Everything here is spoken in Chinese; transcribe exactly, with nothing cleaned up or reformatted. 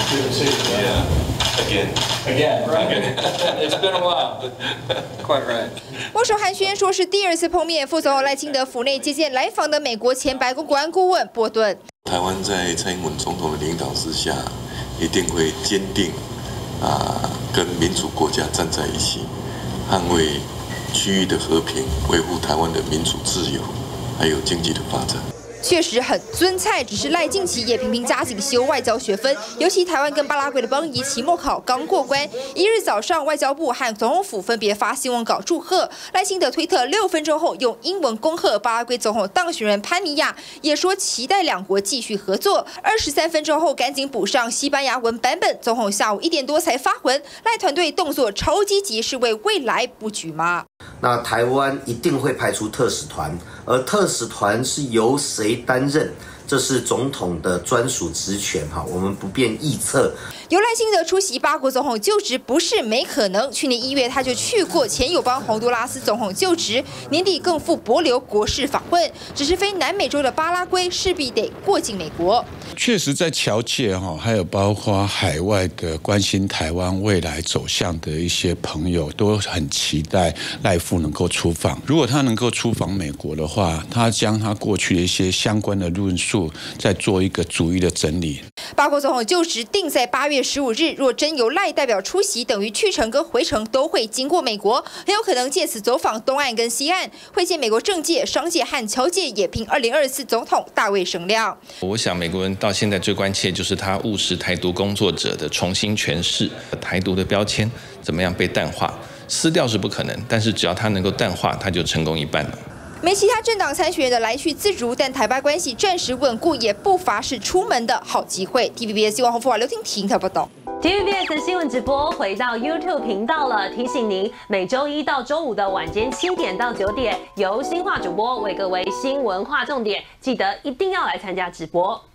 Good to see you. Yeah. Again. Again, right? It's been a while, but quite right. 握手寒暄说是第二次碰面，副总统赖清德府内接见来访的美国前白宫国安顾问波顿。 台湾在蔡英文总统的领导之下，一定会坚定啊，跟民主国家站在一起，捍卫区域的和平，维护台湾的民主自由，还有经济的发展。 确实很尊菜，只是赖近期也频频加紧修外交学分，尤其台湾跟巴拉圭的邦谊期末考刚过关，一日早上外交部和总统府分别发新闻稿祝贺。赖清德推特六分钟后用英文恭贺巴拉圭总统当选人潘尼亚，也说期待两国继续合作。二十三分钟后赶紧补上西班牙文版本，总统下午一点多才发文，赖团队动作超积极，是为未来布局吗？ 那台湾一定会派出特使团，而特使团是由谁担任？这是总统的专属职权哈，我们不便臆测。 由赖清德出席巴国总统就职不是没可能，去年一月他就去过前友邦洪都拉斯总统就职，年底更赴帛琉国事访问，只是非南美洲的巴拉圭势必得过境美国。 确实，在侨界哈，还有包括海外的关心台湾未来走向的一些朋友，都很期待赖副能够出访。如果他能够出访美国的话，他将他过去的一些相关的论述，再做一个逐一的整理。 巴国总统就职定在八月十五日，若真由赖代表出席，等于去程跟回程都会经过美国，很有可能借此走访东岸跟西岸，会见美国政界、商界和侨界，也拼二零二四总统大位声量。 我想美国人到现在最关切就是他务实台独工作者的重新诠释，台独的标签怎么样被淡化，撕掉是不可能，但是只要他能够淡化，他就成功一半了。 没其他政党参选人的来去自如，但台巴关系暂时稳固，也不乏是出门的好机会。T V B S 新闻洪富华、刘婷婷的报道。 T V B S 新闻直播回到 YouTube 频道了，提醒您每周一到周五的晚间七点到九点，由新化主播为各位新闻划重点，记得一定要来参加直播。